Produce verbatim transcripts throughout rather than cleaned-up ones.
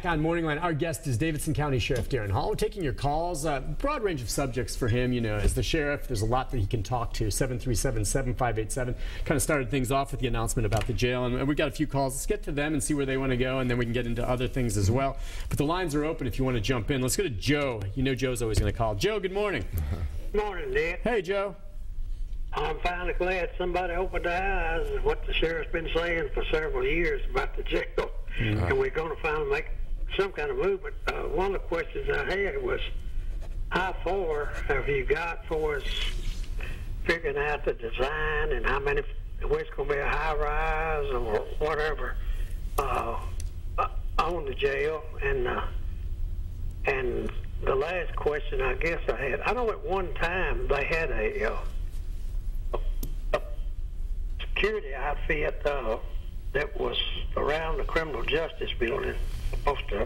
On Morning Line, our guest is Davidson County Sheriff Darren Hall. We're taking your calls. A uh, broad range of subjects for him. You know, as the sheriff, there's a lot that he can talk to. seven three seven, seven five eight seven. Kind of started things off with the announcement about the jail, and we've got a few calls. Let's get to them and see where they want to go, and then we can get into other things as well. But the lines are open if you want to jump in. Let's go to Joe. You know Joe's always going to call. Joe, good morning. Good morning, Nick. Hey, Joe. I'm finally glad somebody opened their eyes to what the sheriff's been saying for several years about the jail, mm-hmm. and we're going to finally make some kind of movement. Uh, one of the questions I had was, how far have you got for us figuring out the design and how many, where it's going to be a high rise or whatever uh, uh, on the jail? And uh, and the last question I guess I had, I know at one time they had a, uh, a, a security outfit uh, that was around the criminal justice building, supposed to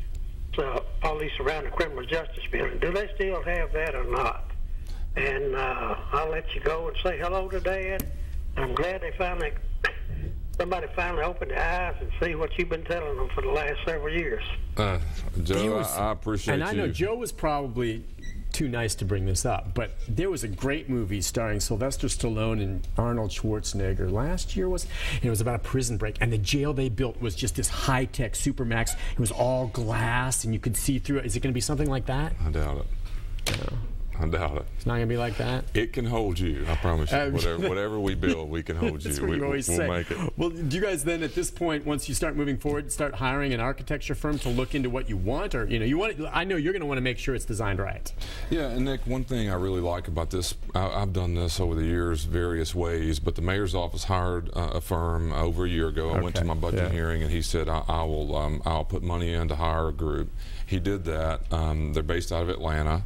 uh, police around the criminal justice building. Do they still have that or not? And uh, I'll let you go and say hello to Dad. I'm glad they finally, somebody finally opened their eyes and see what you've been telling them for the last several years. Uh, Joe, was, I, I appreciate and you. And I know Joe was probably too nice to bring this up, but there was a great movie starring Sylvester Stallone and Arnold Schwarzenegger last year. Was it was about a prison break, and the jail they built was just this high-tech Supermax. It was all glass, and you could see through it. Is it going to be something like that? I doubt it. No. I doubt it. It's not going to be like that? It can hold you, I promise you. Uh, whatever, whatever we build, we can hold That's you. What we, you always we'll say. make it. Well, do you guys then, at this point, once you start moving forward, start hiring an architecture firm to look into what you want? Or, you know, you want? I know you're going to want to make sure it's designed right. Yeah, and Nick, one thing I really like about this, I, I've done this over the years various ways, but the mayor's office hired uh, a firm over a year ago. I okay. went to my budget yeah. hearing, and he said, I, I will um, I'll put money in to hire a group. He did that. Um, they're based out of Atlanta.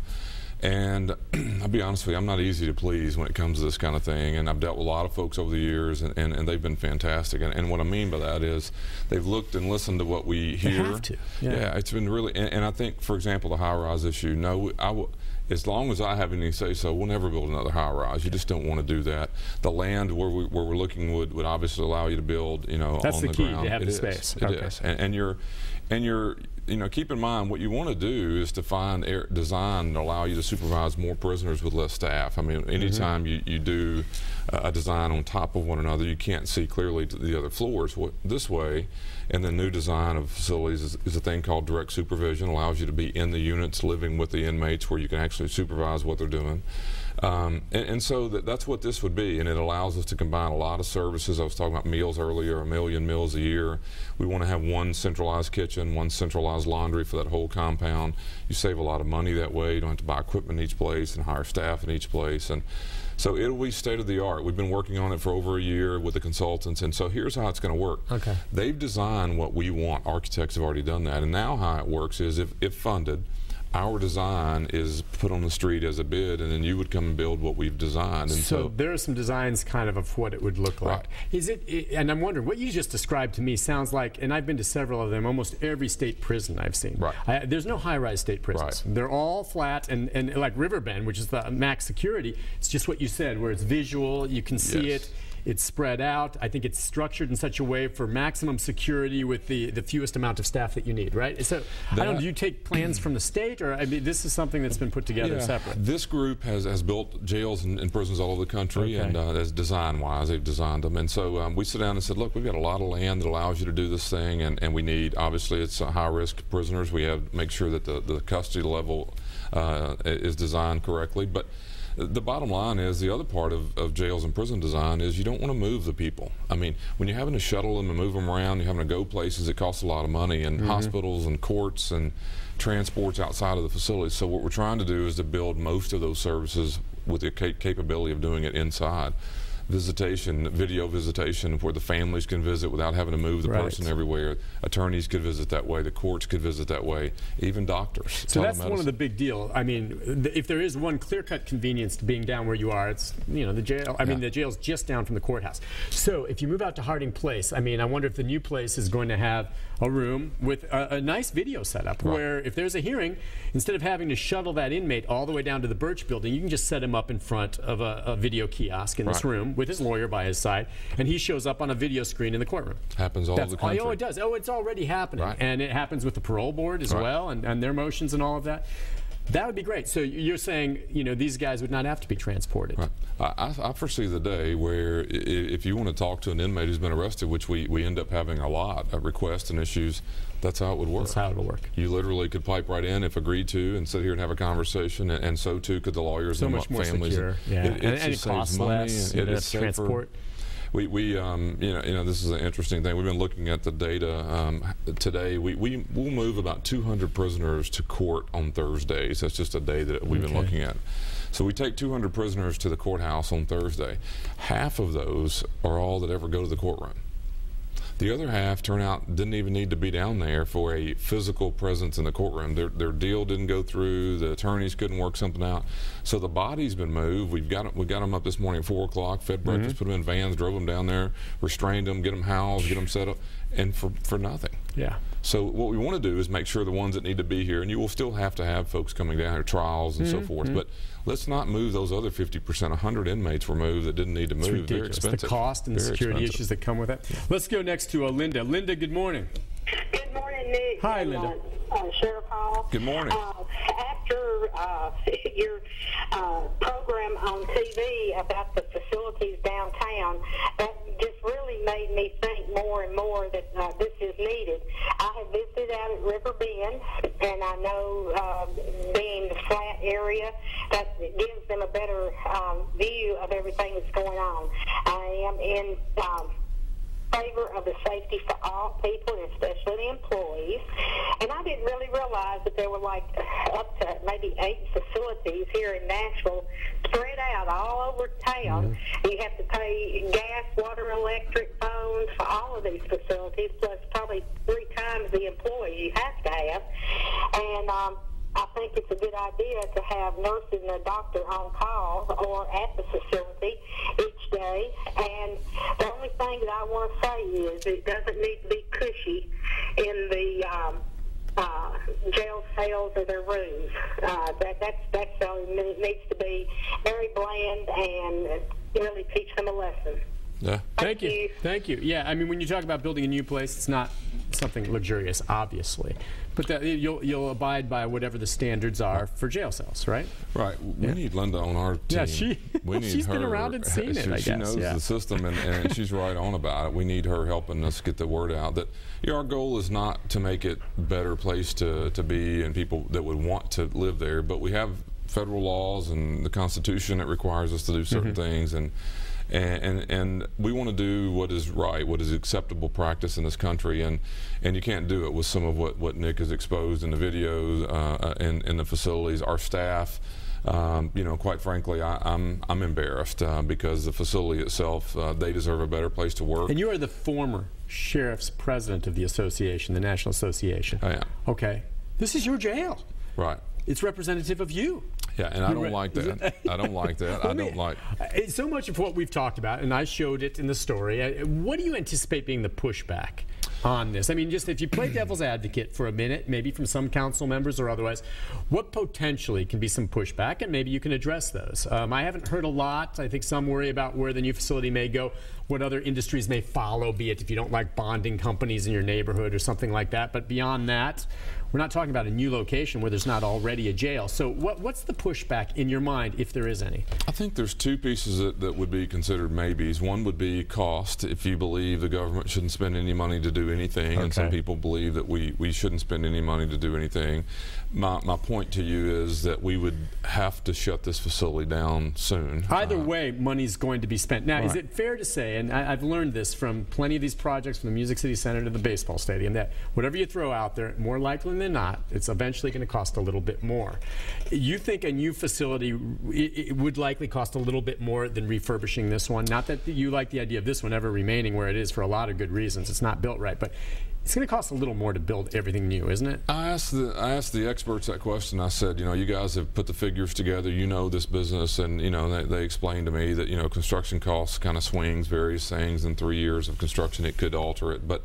And I'll be honest with you, I'm not easy to please when it comes to this kind of thing, and I've dealt with a lot of folks over the years, and, and, and they've been fantastic. And, and what I mean by that is they've looked and listened to what we hear. They have to. Yeah, yeah it's been really, and, and I think, for example, the high-rise issue, no, I will, as long as I have any say-so, we'll never build another high-rise. You just don't want to do that. The land where, we, where we're looking would, would obviously allow you to build, you know, That's on the, the key, ground. to have it the is. space. It okay. is. And, and you're, and you're, you know, keep in mind what you want to do is to find air design to allow you to supervise more prisoners with less staff. I mean, anytime mm-hmm. you, you do uh, a design on top of one another, you can't see clearly to the other floors this way. And the new design of facilities is, is a thing called direct supervision, allows you to be in the units living with the inmates where you can actually supervise what they're doing. Um, and, and so that, that's what this would be, and it allows us to combine a lot of services. I was talking about meals earlier, a million meals a year. We want to have one centralized kitchen, one centralized laundry for that whole compound. You save a lot of money that way. You don't have to buy equipment in each place and hire staff in each place. And so it'll be state of the art. We've been working on it for over a year with the consultants, and so here's how it's going to work. Okay. They've designed what we want. Architects have already done that, and now how it works is if, if funded, our design is put on the street as a bid, and then you would come and build what we've designed. And so, so there are some designs kind of of what it would look like. Right. Is it, and I'm wondering, what you just described to me sounds like, and I've been to several of them, almost every state prison I've seen. Right. I, there's no high-rise state prisons. Right. They're all flat, and, and like Riverbend, which is the max security, it's just what you said, where it's visual, you can see yes. it. It's spread out. I think it's structured in such a way for maximum security with the, the fewest amount of staff that you need, right? So, that, I don't know, do you take plans from the state, or I mean, this is something that's been put together yeah, separate? This group has, has built jails and, and prisons all over the country, okay. and uh, as design-wise, they've designed them. And so um, we sit down and said, look, we've got a lot of land that allows you to do this thing, and, and we need, obviously, it's uh, high-risk prisoners. We have to make sure that the, the custody level uh, is designed correctly. But the bottom line is the other part of, of jails and prison design is you don't want to move the people. I mean, when you're having to shuttle them and move them around, you're having to go places, it costs a lot of money, and mm-hmm. hospitals and courts and transports outside of the facilities. So what we're trying to do is to build most of those services with the cap capability of doing it inside. Visitation, video visitation, where the families can visit without having to move the right. person everywhere. Attorneys could visit that way. The courts could visit that way. Even doctors. So that's one of the big deal. I mean, th if there is one clear-cut convenience to being down where you are, it's, you know, the jail. I yeah. mean, the jail's just down from the courthouse. So if you move out to Harding Place, I mean, I wonder if the new place is going to have a room with a, a nice video setup Right. where if there's a hearing, instead of having to shuttle that inmate all the way down to the Birch building, you can just set him up in front of a, a video kiosk in this Right. room with his lawyer by his side, and he shows up on a video screen in the courtroom. Happens all That's over the country. Oh, it does. Oh, it's already happening. Right. And it happens with the parole board as Right. well, and, and their motions and all of that. That would be great. So you're saying, you know, these guys would not have to be transported. Right. I, I foresee the day where i- if you want to talk to an inmate who's been arrested, which we, we end up having a lot of requests and issues, that's how it would work. That's how it will work. You literally could pipe right in if agreed to and sit here and have a conversation, and, and so too could the lawyers So and much more families. secure. Yeah. It, And- it and just it saves costs money. less, and you it know, is to safer. transport. We, we um, you know, you know, this is an interesting thing. We've been looking at the data um, today. We, we will move about two hundred prisoners to court on Thursdays. That's just a day that we've been Okay. looking at. So we take two hundred prisoners to the courthouse on Thursday. Half of those are all that ever go to the courtroom. The other half turn out didn't even need to be down there for a physical presence in the courtroom. Their, their deal didn't go through. The attorneys couldn't work something out. So the body's been moved. We've got we got them up this morning at four o'clock. Fed breakfast, put them in vans, drove them down there, restrained them, get them housed, get them set up, and for for nothing. Yeah. So what we want to do is make sure the ones that need to be here, and you will still have to have folks coming down here, trials and so forth, but let's not move those other fifty percent. one hundred inmates were moved that didn't need to It's move. They're ridiculous. expensive. The cost and the Very security expensive. issues that come with it. Let's go next to uh, Linda. Linda, good morning. Good morning, Nick. Hi, and, Linda. Uh, uh, Sheriff Hall. Good morning. Uh, after uh, your uh, program on T V about the facilities downtown, that just really made me think more and more that uh, this is needed. I have visited out at River Bend, and I know uh, being the flat area, that gives them a better um, view of everything that's going on. I am in um, favor of the safety for all people, and especially the employees. And I didn't really realize that there were like up to maybe eight facilities here in Nashville spread out all over town. Mm-hmm. You have to pay gas, water, electric, phones for all of these facilities, plus probably three times the employee you have to have. And um, I think it's a good idea to have nurses and a doctor on call or at the facility each day. And the only thing that I want to say is it doesn't need to be cushy in the um, uh, jail cells or their rooms. Uh, that that's that's all it needs to be very bland and really teach them a lesson. Yeah. Thank you. you. Thank you. Yeah, I mean, when you talk about building a new place, it's not something luxurious, obviously, but that you'll you'll abide by whatever the standards are for jail cells, right? Right. We Yeah. need Linda on our team. Yeah, she- we need she's her. been around and seen it, she, I she guess, knows yeah. the system, and, and she's right on about it. We need her helping us get the word out. That you know, our goal is not to make it a better place to, to be and people that would want to live there, but we have federal laws and the Constitution that requires us to do certain Mm-hmm. things, and And, and and we want to do what is right, what is acceptable practice in this country, and and you can't do it with some of what, what Nick has exposed in the videos uh, in, in the facilities. Our staff, um, you know, quite frankly, I, I'm I'm embarrassed uh, because the facility itself, uh, they deserve a better place to work. And you are the former sheriff's president of the association, the National Association. I am. Okay. This is your jail. Right. It's representative of you. Yeah, and I You're don't right. like that. I don't like that. I Let me- don't like. Uh, So much of what we've talked about, and I showed it in the story. uh, What do you anticipate being the pushback on this? I mean, just if you play devil's advocate for a minute, maybe from some council members or otherwise, what potentially can be some pushback, and maybe you can address those. Um, I haven't heard a lot. I think some worry about where the new facility may go, what other industries may follow, be it if you don't like bonding companies in your neighborhood or something like that. But beyond that, we're not talking about a new location where there's not already a jail. So what, what's the pushback in your mind, if there is any? I think there's two pieces that, that would be considered maybes. One would be cost, if you believe the government shouldn't spend any money to do anything, and some Okay. people believe that we, we shouldn't spend any money to do anything. My, my point to you is that we would have to shut this facility down soon. Either Uh, way, money's going to be spent. Now, is Right. it fair to say, and I, I've learned this from plenty of these projects, from the Music City Center to the baseball stadium, that whatever you throw out there, more likely than not, it's eventually going to cost a little bit more. You think a new facility it, it would likely cost a little bit more than refurbishing this one? Not that you like the idea of this one ever remaining where it is for a lot of good reasons. It's not built right, but it's going to cost a little more to build everything new, isn't it? I asked the I asked the experts that question. I said, you know, you guys have put the figures together. You know this business, and you know they, they explained to me that you know construction costs kind of swings, various things. In three years of construction, it could alter it. But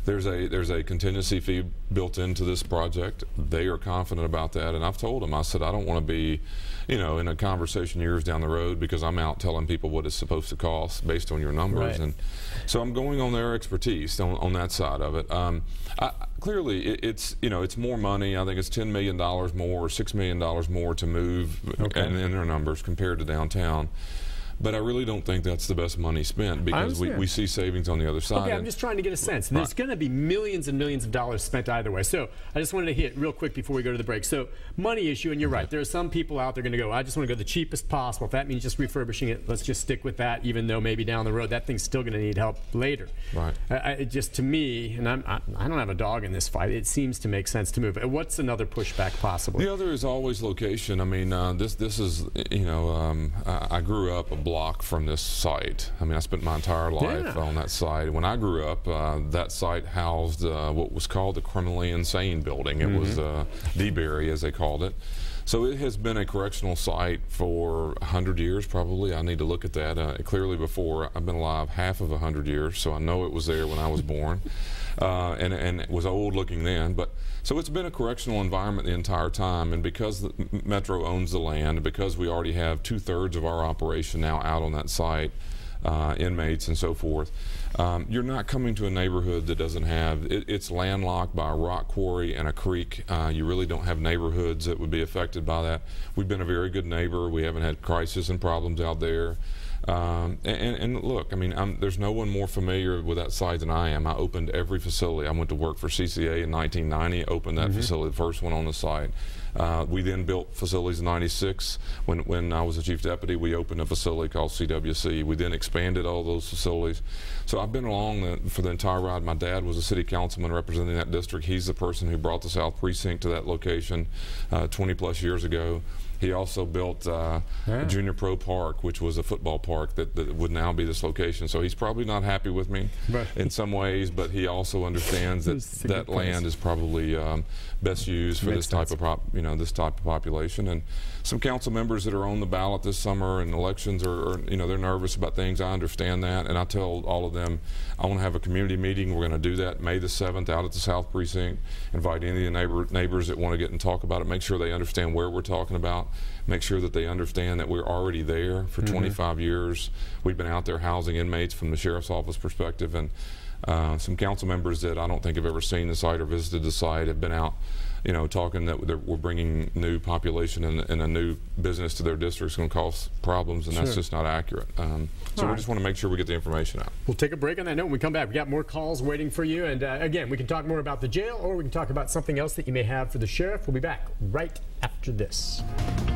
there's a there's a contingency fee built into this project. They are confident about that, and I've told them, I said, I don't want to be, you know, in a conversation years down the road because I'm out telling people what it's supposed to cost based on your numbers. Right. And so I'm going on their expertise on, on that side of it. Um, I, clearly, it, it's you know it's more money. I think it's ten million dollars more or six million dollars more to move Okay. in, in their numbers compared to downtown. But I really don't think that's the best money spent because we, we see savings on the other side. Okay, I'm just trying to get a sense. And Right. there's going to be millions and millions of dollars spent either way. So I just wanted to hit real quick before we go to the break. So money issue, and you're right. There are some people out there going to go, I just want to go the cheapest possible. If that means just refurbishing it, let's just stick with that, even though maybe down the road that thing's still going to need help later. Right. I, I, it just to me, and I'm, I, I don't have a dog in this fight, it seems to make sense to move. What's another pushback possibly? The other is always location. I mean, uh, this this is, you know, um, I, I grew up a block from this site. I mean, I spent my entire life Yeah. on that site. When I grew up, uh, that site housed uh, what was called the Criminally Insane Building. It mm-hmm. was uh, D-Berry, as they called it. So it has been a correctional site for a hundred years, probably. I need to look at that. Uh, clearly, before I've been alive half of a hundred years, so I know it was there when I was born, uh, and and it was old looking then. But so it's been a correctional environment the entire time, and because the Metro owns the land, because we already have two thirds of our operation now out on that site. Uh, inmates and so forth. Um, you're not coming to a neighborhood that doesn't have, it, it's landlocked by a rock quarry and a creek. Uh, you really don't have neighborhoods that would be affected by that. We've been a very good neighbor. We haven't had crisis and problems out there. Um, and, and look, I mean, I'm, there's no one more familiar with that site than I am. I opened every facility. I went to work for C C A in nineteen ninety, opened that mm-hmm. facility, the first one on the site. Uh, we then built facilities in ninety-six. When, when I was a chief deputy, we opened a facility called C W C. We then expanded all those facilities. So I've been along the, for the entire ride. My dad was a city councilman representing that district. He's the person who brought the South Precinct to that location uh, twenty plus years ago. He also built uh, yeah. a Junior Pro Park, which was a football park that, that would now be this location. So he's probably not happy with me right. in some ways, but he also understands that that land is probably um, best used for Makes this type sense. of prop, you know, this type of population. And some council members that are on the ballot this summer and elections are, are, you know, they're nervous about things. I understand that, and I tell all of them, I want to have a community meeting. We're going to do that May the seventh out at the South Precinct. Invite any of the neighbor, neighbors that want to get and talk about it. Make sure they understand where we're talking about. Make sure that they understand that we're already there for mm-hmm. twenty-five years. We've been out there housing inmates from the sheriff's office perspective, and uh, some council members that I don't think have ever seen the site or visited the site have been out, you know, talking that we're bringing new population and, and a new business to their district is going to cause problems, and sure. that's just not accurate. Um, so All we right. just want to make sure we get the information out. We'll take a break on that note. When we come back, we got more calls waiting for you. And uh, again, we can talk more about the jail, or we can talk about something else that you may have for the sheriff. We'll be back right after this.